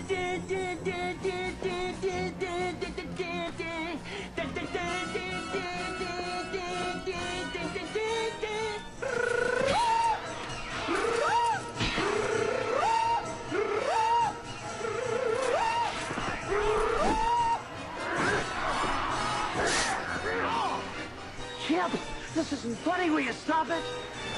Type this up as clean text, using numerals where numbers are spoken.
Chip, this isn't funny. Will you stop it?